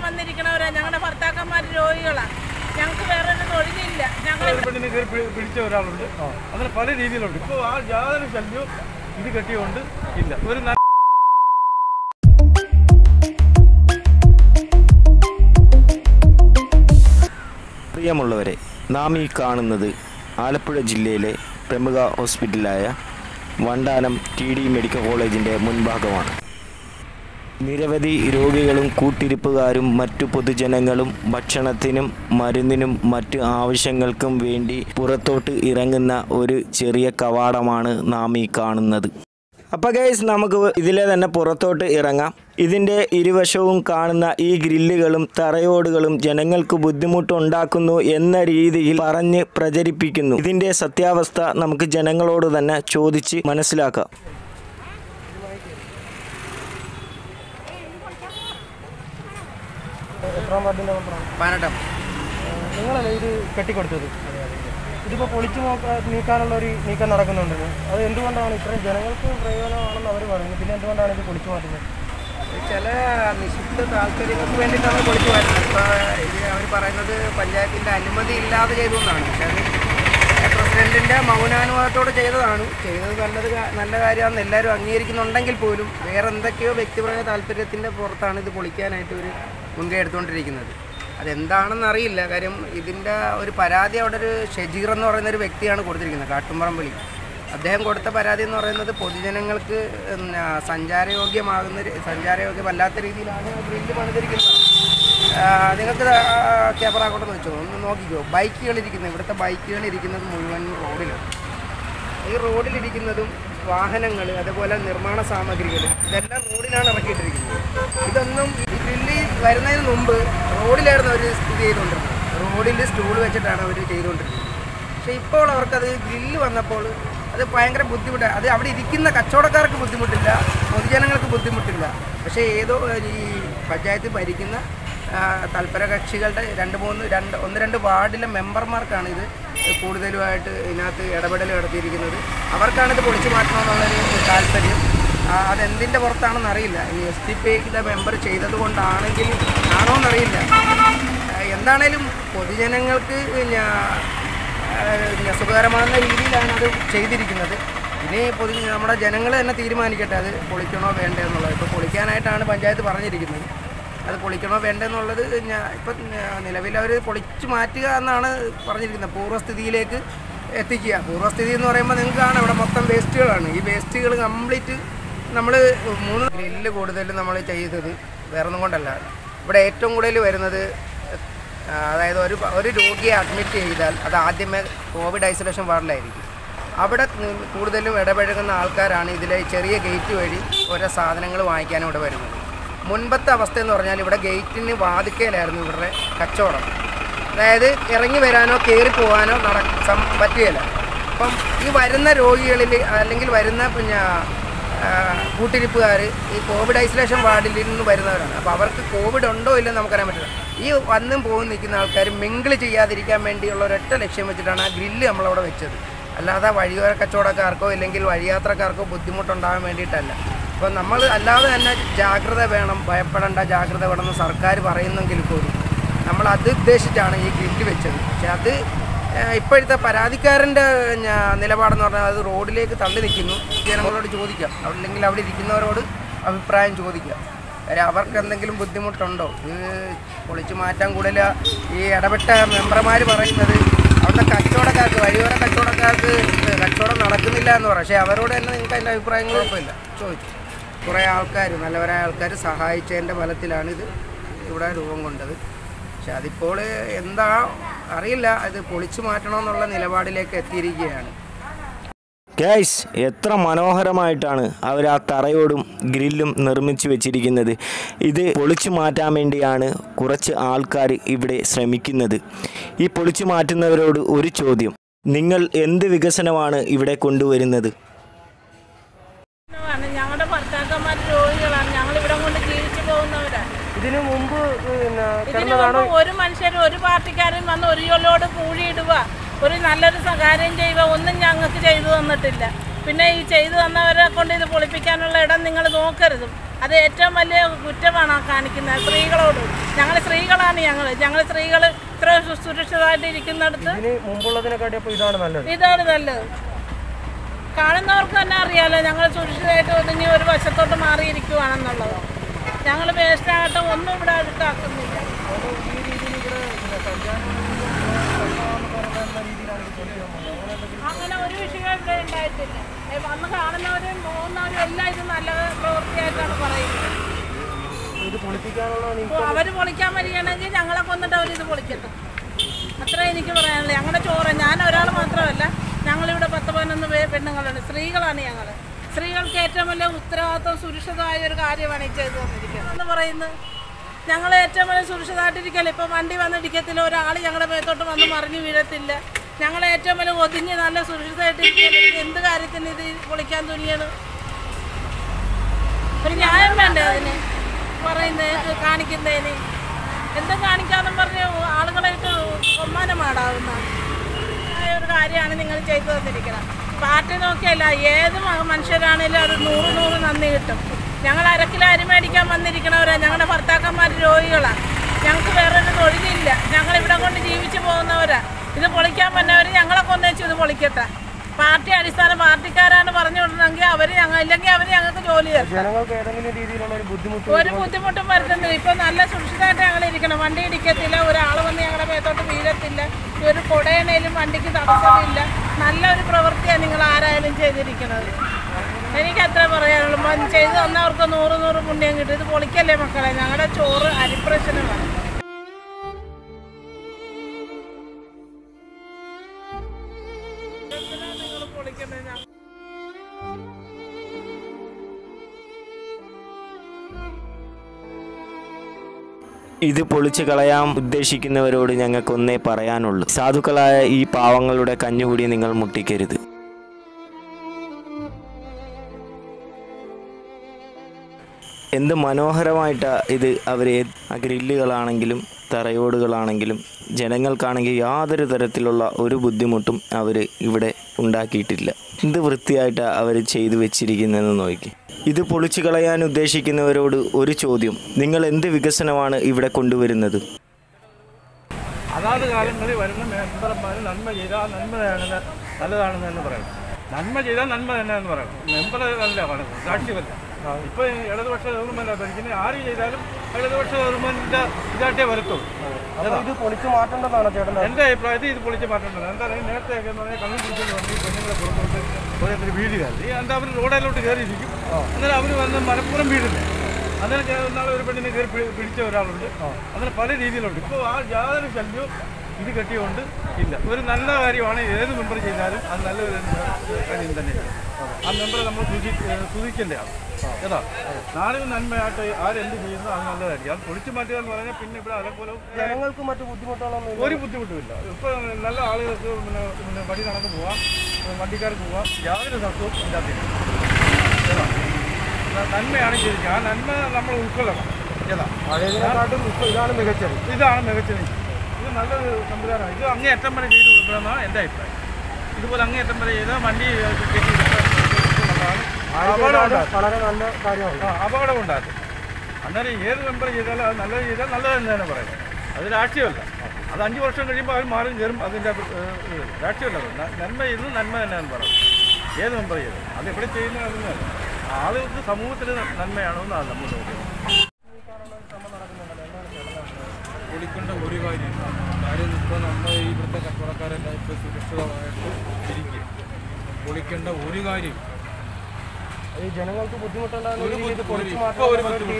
വന്നിരിക്കണവരാ. ഞങ്ങളുടെ ഭർത്താക്കന്മാർ രോഗികളാണ്. ഞങ്ങൾക്ക് വേറെ ഒന്നും തൊഴിലില്ല. ഞങ്ങൾ പിടിച്ച ഒരാളുണ്ട്. അങ്ങനെ പല രീതിയിലുണ്ട്. ഇപ്പോൾ ആ യാതൊരു ശല്യവും ഇത് കെട്ടിയുകൊണ്ട് ഇല്ല. ഒരു പ്രിയമുള്ളവരെ, നാം ഈ കാണുന്നത് ആലപ്പുഴ ജില്ലയിലെ പ്രമുഖ ഹോസ്പിറ്റലായ വണ്ടാനം TD മെഡിക്കൽ കോളേജിൻ്റെ മുൻഭാഗമാണ്. നിരവധി രോഗികളും കൂട്ടിരിപ്പുകാരും മറ്റു പൊതുജനങ്ങളും ഭക്ഷണത്തിനും മരുന്നിനും മറ്റു ആവശ്യങ്ങൾക്കും വേണ്ടി പുറത്തോട്ട് ഇറങ്ങുന്ന ഒരു ചെറിയ കവാടമാണ് നാം ഈ കാണുന്നത്. അപ്പോൾ ഗൈസ്, നമുക്ക് ഇതിലെ തന്നെ പുറത്തോട്ട് ഇറങ്ങാം. ഇതിൻ്റെ ഇരുവശവും കാണുന്ന ഈ ഗ്രില്ലുകളും തറയോടുകളും ജനങ്ങൾക്ക് ബുദ്ധിമുട്ടുണ്ടാക്കുന്നു എന്ന രീതിയിൽ പറഞ്ഞ് പ്രചരിപ്പിക്കുന്നു. ഇതിൻ്റെ സത്യാവസ്ഥ നമുക്ക് ജനങ്ങളോട് തന്നെ ചോദിച്ച് മനസ്സിലാക്കാം. നിങ്ങളല്ലേ ഇത് കെട്ടിക്കൊടുത്തത്? ഇതിപ്പോൾ പൊളിച്ചു നീക്കാനുള്ള ഒരു നീക്കം നടക്കുന്നുണ്ടല്ലോ. അത് എന്തുകൊണ്ടാണ് ഇത്രയും ജനങ്ങൾക്ക് പ്രയോജനമാണെന്ന് അവർ പറയുന്നത്? പിന്നെ എന്തുകൊണ്ടാണ് ഇത് പൊളിച്ചു മാറ്റുന്നത്? ചില നിശ്ചിത താല്പര്യങ്ങൾക്ക് വേണ്ടിയിട്ടാണ് പൊളിച്ചു മാറ്റുന്നത്. ഇപ്പോൾ ഇത് അവർ പറയുന്നത് പഞ്ചായത്തിൻ്റെ അനുമതി ഇല്ലാതെ ചെയ്തുകൊണ്ടാണ്. പക്ഷേ അത് പ്രസിഡൻറ്റിൻ്റെ മൗനാനുവാദത്തോടെ ചെയ്തതാണ്. ചെയ്തത് നല്ല കാര്യമാണെന്ന് എല്ലാവരും അംഗീകരിക്കുന്നുണ്ടെങ്കിൽ പോലും വേറെ എന്തൊക്കെയോ വ്യക്തിപരമായ താല്പര്യത്തിൻ്റെ പുറത്താണ് ഇത് പൊളിക്കാനായിട്ട് ഒരു മുൻകൈ എടുത്തുകൊണ്ടിരിക്കുന്നത്. അതെന്താണെന്ന് അറിയില്ല. കാര്യം ഇതിൻ്റെ ഒരു പരാതി അവിടെ ഒരു ഷെജീർ എന്ന് പറയുന്നൊരു വ്യക്തിയാണ് കൊടുത്തിരിക്കുന്നത്, കാട്ടുംപറമ്പളി. അദ്ദേഹം കൊടുത്ത പരാതി എന്ന് പറയുന്നത് പൊതുജനങ്ങൾക്ക് സഞ്ചാരയോഗ്യമല്ലാത്ത രീതിയിലാണ് ഗ്രില്ല് പണിതിരിക്കുന്നത്. നിങ്ങൾക്ക് ക്യാമറ കൊണ്ടെന്ന് വെച്ചോ, ഒന്ന് നോക്കിക്കോ. ബൈക്കുകളിരിക്കുന്നത്, ഇവിടുത്തെ ബൈക്കുകളിരിക്കുന്നത് മുഴുവൻ റോഡിലാണ്. ഈ റോഡിലിരിക്കുന്നതും വാഹനങ്ങൾ, അതുപോലെ നിർമ്മാണ സാമഗ്രികൾ, ഇതെല്ലാം റോഡിലാണ് ഇറക്കിയിട്ടിരിക്കുന്നത്. ഇതൊന്നും ഈ ഗ്രില്ല് വരുന്നതിന് മുമ്പ് റോഡിലായിരുന്നു അവർ സ്ഥിതി ചെയ്തുകൊണ്ടിരുന്നത്. റോഡിൽ സ്റ്റൂൾ വെച്ചിട്ടാണ് അവർ ചെയ്തുകൊണ്ടിരുന്നത്. പക്ഷേ ഇപ്പോൾ അവർക്കത് ഗ്രില്ല് വന്നപ്പോൾ അത് ഭയങ്കര ബുദ്ധിമുട്ടാണ്. അത് അവിടെ ഇരിക്കുന്ന കച്ചവടക്കാർക്ക് ബുദ്ധിമുട്ടില്ല, പൊതുജനങ്ങൾക്ക് ബുദ്ധിമുട്ടില്ല. പക്ഷേ ഈ പഞ്ചായത്ത് ഭരിക്കുന്ന തൽപര കക്ഷികളുടെ ഒന്ന് രണ്ട് വാർഡിലെ മെമ്പർമാർക്കാണ് ഇത് കൂടുതലുമായിട്ട് ഇതിനകത്ത് ഇടപെടൽ നടത്തിയിരിക്കുന്നത്. അവർക്കാണിത് പൊളിച്ചു മാറ്റണമെന്നുള്ളൊരു താല്പര്യം. അതെന്തിൻ്റെ പുറത്താണെന്ന് അറിയില്ല. ഈ SDPIയുടെ മെമ്പർ ചെയ്തത് കൊണ്ടാണെങ്കിൽ ആണോ എന്നറിയില്ല. എന്താണേലും പൊതുജനങ്ങൾക്ക് സുഖകരമാകുന്ന രീതിയിലാണ് അത് ചെയ്തിരിക്കുന്നത്. ഇനി നമ്മുടെ ജനങ്ങൾ തന്നെ തീരുമാനിക്കട്ടെ അത് പൊളിക്കണോ വേണ്ടേ എന്നുള്ളത്. ഇപ്പോൾ പൊളിക്കാനായിട്ടാണ് പഞ്ചായത്ത് പറഞ്ഞിരിക്കുന്നത്. അത് പൊളിക്കണോ വേണ്ടെന്നുള്ളത് ഇപ്പം നിലവിൽ അവർ പൊളിച്ചു മാറ്റുക എന്നാണ് പറഞ്ഞിരിക്കുന്നത്. പൂർവ്വസ്ഥിതിയിലേക്ക് എത്തിക്കുക. പൂർവ്വസ്ഥിതി എന്ന് പറയുമ്പോൾ നിങ്ങൾക്ക് കാണാം ഇവിടെ മൊത്തം വേസ്റ്റുകളാണ്. ഈ വേസ്റ്റുകൾ കംപ്ലീറ്റ് നമ്മൾ 3 ഗ്രില്ല് കൂടുതൽ നമ്മൾ ചെയ്തത് വേറൊന്നും കൊണ്ടല്ല. ഇവിടെ ഏറ്റവും കൂടുതൽ വരുന്നത്, അതായത് ഒരു രോഗിയെ അഡ്മിറ്റ് ചെയ്താൽ അത് ആദ്യമേ കോവിഡ് ഐസൊലേഷൻ വാർഡിലായിരിക്കും. അവിടെ കൂടുതലും ഇടപഴകുന്ന ആൾക്കാരാണ് ഇതിലെ ചെറിയ ഗേറ്റ് വഴി ഓരോ സാധനങ്ങൾ വാങ്ങിക്കാനും ഇവിടെ വരുന്നത്. മുൻപത്തെ അവസ്ഥ എന്ന് പറഞ്ഞാൽ ഇവിടെ ഗേറ്റിന് വാതിക്കയിലായിരുന്നു ഇവരുടെ കച്ചവടം. അതായത് ഇറങ്ങി വരാനോ കയറി പോകാനോ പറ്റുകയില്ല. അപ്പം ഈ വരുന്ന രോഗികളിൽ അല്ലെങ്കിൽ വരുന്ന കൂട്ടിരിപ്പുകാർ ഈ കോവിഡ് ഐസൊലേഷൻ വാർഡിൽ നിന്ന് വരുന്നവരാണ്. അപ്പോൾ അവർക്ക് കോവിഡ് ഉണ്ടോ ഇല്ലെന്ന് നമുക്കറിയാൻ പറ്റില്ല. ഈ വന്നും പോകും നിൽക്കുന്ന ആൾക്കാർ മിങ്കിൾ ചെയ്യാതിരിക്കാൻ വേണ്ടിയുള്ള ഒരൊറ്റ ലക്ഷ്യം വെച്ചിട്ടാണ് ആ ഗ്രില്ല് നമ്മളവിടെ വെച്ചത്. അല്ലാതെ വഴിയോര കച്ചവടക്കാർക്കോ അല്ലെങ്കിൽ വഴിയാത്രക്കാർക്കോ ബുദ്ധിമുട്ടുണ്ടാകാൻ വേണ്ടിയിട്ടല്ല. അപ്പോൾ നമ്മൾ അല്ലാതെ തന്നെ ജാഗ്രത വേണം, ഭയപ്പെടേണ്ട, ജാഗ്രത വേണമെന്ന് സർക്കാർ പറയുന്നെങ്കിൽ പോലും നമ്മൾ അത് ഉദ്ദേശിച്ചാണ് ഈ ഗ്രില്ല് വെച്ചത്. പക്ഷേ അത് ഇപ്പോഴത്തെ പരാതിക്കാരൻ്റെ നിലപാടെന്ന് പറഞ്ഞാൽ അത് റോഡിലേക്ക് തള്ളി നിൽക്കുന്നു. ജനങ്ങളോട് ചോദിക്കാം, അല്ലെങ്കിൽ അവിടെ ഇരിക്കുന്നവരോട് അഭിപ്രായം ചോദിക്കാം. കാര്യം അവർക്ക് എന്തെങ്കിലും ബുദ്ധിമുട്ടുണ്ടോ? ഇത് പൊളിച്ചു മാറ്റാൻ കൂടുതൽ ഈ ഇടപെട്ട മെമ്പർമാർ പറയുന്നത് അവിടുത്തെ കച്ചവടക്കാർക്ക്, വഴിയോര കച്ചവടക്കാർക്ക് കച്ചവടം നടക്കുന്നില്ല എന്ന് പറയും. പക്ഷേ അവരോട് തന്നെ നിങ്ങൾക്ക് അതിൻ്റെ അഭിപ്രായങ്ങൾ കുഴപ്പമില്ല ചോദിച്ചു. കുറേ ആൾക്കാർ, നല്ലവരായ ആൾക്കാർ സഹായിച്ചതിൻ്റെ ഫലത്തിലാണിത് ഇവിടെ രൂപം കൊണ്ടത്. പക്ഷെ അതിപ്പോൾ എന്താ അറിയില്ല, അത് പൊളിച്ചു മാറ്റണമെന്നുള്ള നിലപാടിലേക്ക് എത്തിയിരിക്കുകയാണ്. ഗൈസ്, എത്ര മനോഹരമായിട്ടാണ് അവർ ആ തറയോടും ഗ്രില്ലും നിർമ്മിച്ചു വെച്ചിരിക്കുന്നത്. ഇത് പൊളിച്ചു മാറ്റാൻ വേണ്ടിയാണ് കുറച്ച് ആൾക്കാർ ഇവിടെ ശ്രമിക്കുന്നത്. ഈ പൊളിച്ചു മാറ്റുന്നവരോട് ഒരു ചോദ്യം, നിങ്ങൾ എന്ത് വികസനമാണ് ഇവിടെ കൊണ്ടുവരുന്നത്? ഞങ്ങളുടെ ഭർത്താക്കന്മാർ രോഗികളാണ്. ഞങ്ങൾ ഇവിടെ കൊണ്ട് ജീവിച്ചു പോകുന്നവരാണ്. ഇതിനു മുമ്പ് ഒരു മനുഷ്യരും ഒരു പാർട്ടിക്കാരും വന്ന് ഒരു കൊല്ലോട് കൂടിയിടുക, ഒരു നല്ലൊരു കാര്യം ചെയ്യുക, ഒന്നും ഞങ്ങൾക്ക് ചെയ്തു തന്നിട്ടില്ല. പിന്നെ ഈ ചെയ്തു തന്നവരെ കൊണ്ട് ഇത് പൊളിപ്പിക്കാനുള്ള ഇടം നിങ്ങൾ നോക്കരുത്. അത് ഏറ്റവും വലിയ കുറ്റമാണ് കാണിക്കുന്നത് സ്ത്രീകളോട്. ഞങ്ങൾ സ്ത്രീകളാണ്, ഞങ്ങൾ സ്ത്രീകൾ ഇത്ര സുരക്ഷിതമായിട്ട് ഇരിക്കുന്നിടത്ത് ഇതാണ് നല്ലത്. കാണുന്നവർക്ക് തന്നെ അറിയാലോ ഞങ്ങൾ സുരക്ഷിതമായിട്ട് ഒതുങ്ങി ഒരു വശത്തോട്ട് മാറിയിരിക്കുവാണെന്നുള്ളത്. ഞങ്ങൾ വേസ്റ്റാകട്ടെ ഒന്നും ഇവിടെ അടുത്താക്കുന്നില്ല. അങ്ങനെ ഒരു വിഷയം ഇവിടെ ഉണ്ടായിട്ടില്ല. വന്ന് കാണുന്നവരും പോകുന്നവരും എല്ലാം ഇത് നല്ല പ്രവൃത്തിയായിട്ടാണ് പറയുന്നത്. അവർ പൊളിക്കാൻ വരികയാണെങ്കിൽ ഞങ്ങളെ കൊന്നിട്ട് അവരിത് പൊളിക്കട്ടെ, അത്ര എനിക്ക് പറയാനുള്ളത്. ഞങ്ങളുടെ ചോറ് ഞാൻ ഒരാൾ മാത്രമല്ല, ഞങ്ങളിവിടെ 10-11 പെണ്ണുങ്ങളുണ്ട്, സ്ത്രീകളാണ് ഞങ്ങൾ. സ്ത്രീകൾക്ക് ഏറ്റവും വലിയ ഉത്തരവാദിത്വം സുരക്ഷിതമായ ഒരു കാര്യമാണ് ഈ ചെയ്തു തന്നിരിക്കുന്നത് എന്ന് പറയുന്നത്. ഞങ്ങൾ ഏറ്റവും വലിയ സുരക്ഷിതമായിട്ടിരിക്കല്ലോ. ഇപ്പം വണ്ടി വന്നിടിക്കത്തില്ല, ഒരാൾ ഞങ്ങളുടെ മേത്തോട്ട് വന്ന് മറിഞ്ഞു വീഴത്തില്ല. ഞങ്ങൾ ഏറ്റവും വലിയ ഒതുങ്ങി നല്ല സുരക്ഷിതമായിട്ടിരിക്കല്ലോ. എന്ത് കാര്യത്തിന് ഇത് പൊളിക്കാൻ തുനിയാണ്? ഒരു ന്യായം വേണ്ടേ അതിന് പറയുന്നത്, കാണിക്കുന്നതിന്? എന്തും കാണിക്കാമെന്നും പറഞ്ഞ് ആളുകളായിട്ട് ഒമ്മാനമാടാവുന്ന ഒരു കാര്യമാണ് നിങ്ങൾ ചെയ്തു തന്നിരിക്കുന്നത്. പാർട്ടി നോക്കിയല്ല, ഏത് മനുഷ്യരാണേലും അത് 100 നന്ദി കിട്ടും. ഞങ്ങൾ അരക്കിലോ അരി മേടിക്കാൻ വന്നിരിക്കണവരാണ്. ഞങ്ങളുടെ ഭർത്താക്കന്മാർ രോഗികളാണ്. ഞങ്ങൾക്ക് വേറൊരു തൊഴിലില്ല. ഞങ്ങളിവിടെ കൊണ്ട് ജീവിച്ചു പോകുന്നവരാണ്. ഇത് പൊളിക്കാൻ വന്നവർ ഞങ്ങളെ കൊന്നേച്ചു ഇത് പൊളിക്കട്ടെ. പാർട്ടി അടിസ്ഥാന പാർട്ടിക്കാരാണ് പറഞ്ഞു വിടണമെങ്കിൽ ഇല്ലെങ്കിൽ അവർ ഞങ്ങൾക്ക് ജോലി തരും. ഒരു ബുദ്ധിമുട്ടും വരുത്തുന്നില്ല. ഇപ്പം നല്ല സുരക്ഷിതമായിട്ട് ഞങ്ങൾ ഇരിക്കണം. വണ്ടി ഇടിക്കത്തില്ല, ഒരാൾ വന്ന് ഞങ്ങളുടെ മേത്തോട്ട് വീഴത്തില്ല, ഒരു കൊടയണേലും വണ്ടിക്ക് തടസ്സമില്ല. നല്ലൊരു പ്രവൃത്തിയാണ് നിങ്ങൾ ആരായാലും ചെയ്തിരിക്കുന്നത്. എനിക്കത്ര പറയാനുള്ളൂ. ചെയ്തു തന്നവർക്ക് 100 പുണ്യം കിട്ടും. ഇത് പൊളിക്കല്ലേ മക്കളെ, ഞങ്ങളുടെ ചോറ് അരിപ്രശ്നമാണ്. ഇത് പൊളിച്ചു കളയാൻ ഉദ്ദേശിക്കുന്നവരോട് ഞങ്ങൾക്കൊന്നേ പറയാനുള്ളൂ. സാധുക്കളായ ഈ പാവങ്ങളുടെ കഞ്ഞുകൂടി നിങ്ങൾ മുട്ടിക്കരുത്. എന്ത് മനോഹരമായിട്ടാണ് ഇത് അവർ ആ ഗ്രില്ലുകളാണെങ്കിലും തറയോടുകളാണെങ്കിലും ജനങ്ങൾക്കാണെങ്കിൽ യാതൊരു തരത്തിലുള്ള ഒരു ബുദ്ധിമുട്ടും അവർ ഇവിടെ ഉണ്ടാക്കിയിട്ടില്ല. എന്ത് വൃത്തിയായിട്ടാണ് അവർ ചെയ്തു വെച്ചിരിക്കുന്നതെന്ന് നോക്കി. ഇത് പൊളിച്ചു കളയാൻ ഉദ്ദേശിക്കുന്നവരോട് ഒരു ചോദ്യം: നിങ്ങൾ എന്ത് വികസനമാണ് ഇവിടെ കൊണ്ടുവരുന്നത്? അതാത് കാലങ്ങളിൽ വരുന്ന മെമ്പർമാർ നന്മ ചെയ്താൽ നന്മയാണ് നല്ലതാണെന്ന് തന്നെ പറയും. നന്മ ചെയ്താൽ നന്മ തന്നെ എന്ന് പറയണം. മെമ്പർ അല്ല പറയുന്നത്, സാക്ഷ്യമല്ല. ഇപ്പോൾ ഇടതുപക്ഷ ഗവൺമെൻറ് ഭരിക്കുന്നത് ആര് ചെയ്താലും ഇടതുപക്ഷ ഗവൺമെൻറ്റിൻ്റെ ഇതായിട്ടേ വരത്തുള്ളൂ. ഇത് പൊളിച്ചു മാറ്റേണ്ടതാണ് ചേട്ടൻ? എൻ്റെ അഭിപ്രായത്തിൽ ഇത് പൊളിച്ച് മാറ്റേണ്ടത്. എന്താ പറയുക, നേരത്തെയൊക്കെ എന്ന് പറഞ്ഞാൽ കണ്ണു പിടിച്ചെന്ന് പറഞ്ഞ് പെണ്ണുങ്ങളെ പുറത്തോട്ട് ഓരോരുത്തർ വീടുകാരി എന്താ അവർ റോഡിലോട്ട് കയറിയിരിക്കും. അന്നേരം അവർ വന്ന് മലപ്പുറം വീടില്ല. അന്നേരം നാളെ ഒരു പെണ്ണിനെ കയറി പിടിച്ച ഒരാളുണ്ട്. അങ്ങനെ പല രീതിയിലുണ്ട്. ഇപ്പോൾ ആ യാതൊരു ശല്യവും ഇത് കെട്ടിയുകൊണ്ട് ഇല്ല. ഒരു നല്ല കാര്യമാണ്. ഏത് മെമ്പർ ചെയ്താലും അത് നല്ലൊരു കാര്യം തന്നെയാണ്. ആ മെമ്പറെ നമ്മൾ സൂചിക്കേണ്ടതാണ്. ഏതാ നാടിന് നന്മയായിട്ട് ആരെന്ത് ചെയ്യുന്നു അത് നല്ലതായിരിക്കും. അത് പൊളിച്ചു മാറ്റുക എന്ന് പറഞ്ഞാൽ പിന്നെ ഇവിടെ അതേപോലെ ജനങ്ങൾക്ക് മറ്റു ബുദ്ധിമുട്ടുകളൊന്നും ഒരു ബുദ്ധിമുട്ടുമില്ല. ഇപ്പോൾ നല്ല ആളുകൾക്ക് പിന്നെ വഴി നടന്ന് പോവാം, വണ്ടിക്കാർക്ക് പോവാം, യാതൊരു തത്വവും ഇല്ലാത്തില്ല. ഏതാ നന്മയാണ് ശരിക്കും. ആ നന്മ നമ്മൾ ഉൾക്കൊള്ളണം. ഏതാ പഴയതിനെക്കാട്ടും ഇപ്പോൾ ഇതാണ് മികച്ചത്. ഇത് നല്ലൊരു സംവിധാനമാണ്. ഇത് അങ്ങേയറ്റം വരെ ചെയ്ത് കൊടുക്കണമെന്നാണ് എൻ്റെ അഭിപ്രായം. ഇതുപോലെ അങ്ങേയറ്റം വരെ ചെയ്താൽ വണ്ടി കെട്ടി വളരെ നല്ല കാര്യമാണ്. അപകടം ഉണ്ടാക്കും. അന്നേരം ഏത് മെമ്പർ ചെയ്താലും അത് നല്ലത് ചെയ്താൽ നല്ലതെന്ന് തന്നെ പറയുന്നത്. അത് രാഷ്ട്രീയമല്ല. അത് 5 വർഷം കഴിയുമ്പോൾ അത് മാറി കയറും. അതിൻ്റെ രാഷ്ട്രീയമല്ല. നന്മ ചെയ്യുന്നത് നന്മ തന്നെയാണെന്ന് പറയും. ഏത് മെമ്പർ ചെയ്തത് അത് എവിടെ ചെയ്യുന്നത് അതൊന്നുമല്ല. ആളുകൾക്ക് സമൂഹത്തിന് നന്മയാണോ എന്നാണ് നമ്മൾ നോക്കുന്നത്. പൊളിക്കേണ്ട ഒരു കാര്യം ഇപ്പോൾ നമ്മൾ ഇവിടുത്തെ കച്ചവടക്കാരെല്ലാം ഇപ്പോൾ സുരക്ഷിതമായിട്ട് ഇരിക്കുക. പൊളിക്കേണ്ട ഒരു കാര്യം ഈ ജനങ്ങൾക്ക് ബുദ്ധിമുട്ടുണ്ടാകുന്ന ജനങ്ങൾക്ക് ഇപ്പോഴാണ്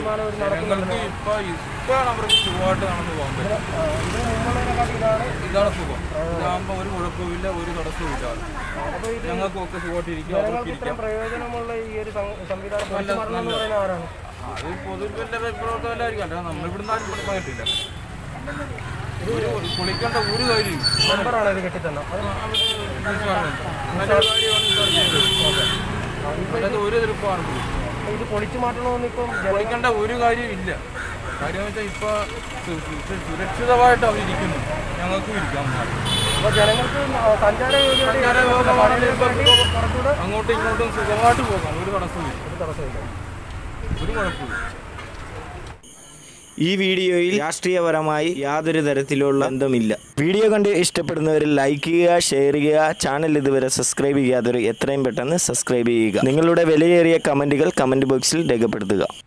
അവർക്ക് സുഖമായിട്ട് നടന്നു പോകാൻ പറ്റും. ഇതാണ് സുഖം. ഇതാകുമ്പോൾ ഒരു കുഴപ്പമില്ല, ഒരു തടസ്സവും ഇല്ല. ഞങ്ങൾക്കൊക്കെ സുഖമായിട്ട് ഇരിക്കും, അവർക്ക് ഇരിക്കാം. പ്രയോജനമുള്ള ഈ ഒരു സംവിധാനം അത് പൊതുവെ പ്രവർത്തനമല്ലായിരിക്കും. അല്ല നമ്മളിവിടുന്ന് ആരും പറഞ്ഞിട്ടില്ല. പൊളിക്കേണ്ട ഒരു കാര്യം മെമ്പറാണ് ഇത് കെട്ടിത്തന്നെ. നല്ലൊരു കാര്യമാണ്. അതിനകത്ത് ഒരു എതിർപ്പാണ്. ഇത് പൊളിച്ചു മാറ്റണമെന്ന് ഇപ്പം പൊളിക്കേണ്ട ഒരു കാര്യം ഇല്ല. കാര്യം വെച്ചാൽ ഇപ്പോൾ സുരക്ഷിതമായിട്ട് അവരിയ്ക്കുന്നു, ഞങ്ങൾക്കും ഇരിക്കാൻ പാടില്ല. അപ്പോൾ ജനങ്ങൾക്ക് അങ്ങോട്ടും ഇങ്ങോട്ടും സുഖമായിട്ട് പോകാം, ഒരു തടസ്സമില്ല. ഒരു കുഴപ്പമില്ല. ഈ വീഡിയോയിൽ രാഷ്ട്രീയപരമായി യാതൊരു തരത്തിലുള്ള ബന്ധമില്ല. വീഡിയോ കണ്ട് ഇഷ്ടപ്പെടുന്നവർ ലൈക്ക് ചെയ്യുക, ഷെയർ ചെയ്യുക. ചാനൽ ഇതുവരെ സബ്സ്ക്രൈബ് ചെയ്യാത്തവർ എത്രയും പെട്ടെന്ന് സബ്സ്ക്രൈബ് ചെയ്യുക. നിങ്ങളുടെ വിലയേറിയ കമൻറ്റുകൾ കമൻറ്റ് ബോക്സിൽ രേഖപ്പെടുത്തുക.